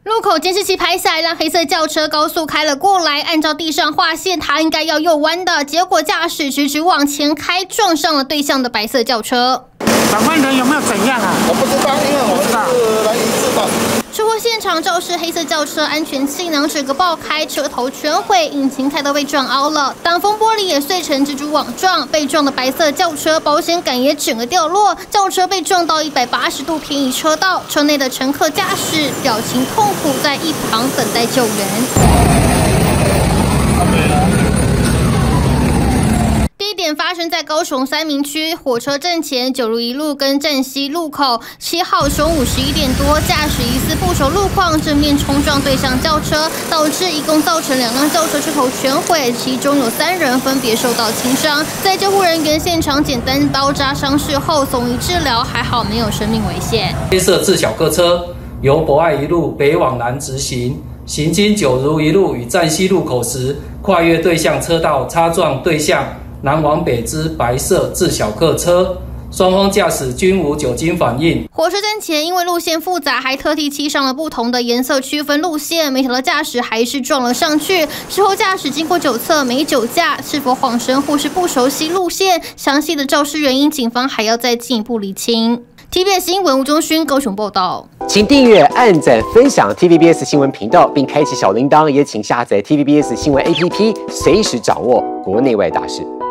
路口监视器拍下一辆黑色轿车高速开了过来，按照地上画线，它应该要右弯的，结果驾驶直直往前开，撞上了对向的白色轿车。 长官人有没有怎样啊？ 我不知道，因为我们是来移植的。 车祸现场肇事黑色轿车安全气囊整个爆开，车头全毁，引擎盖都被撞凹了，挡风玻璃也碎成蜘蛛网状。被撞的白色轿车保险杆也整个掉落，轿车被撞到180度偏移车道，车内的乘客驾驶表情痛苦，在一旁等待救援。地点发生在高雄三民区火车站前九如一路跟站西路口。7号中午11点多，驾驶疑似不熟路况，正面冲撞对向轿车，导致一共造成2辆轿车车头全毁，其中有3人分别受到轻伤。在救护人员现场简单包扎伤势后送医治疗，还好没有生命危险。 黑色自小客车由博爱一路北往南直行，行经九如一路与站西路口时，跨越对向车道，擦撞对向南往北之白色自小客车，双方驾驶均无酒精反应。 火车站前因为路线复杂，还特地漆上了不同的颜色区分路线，没想到驾驶还是撞了上去。事后驾驶经过酒测没酒驾，是否晃神或是不熟悉路线，详细的肇事原因，警方还要再进一步厘清。TVBS 新闻吴宗勋高雄报道， 请订阅、按赞、分享 TVBS 新闻频道，并开启小铃铛，也请下载 TVBS 新闻 APP， 随时掌握国内外大事。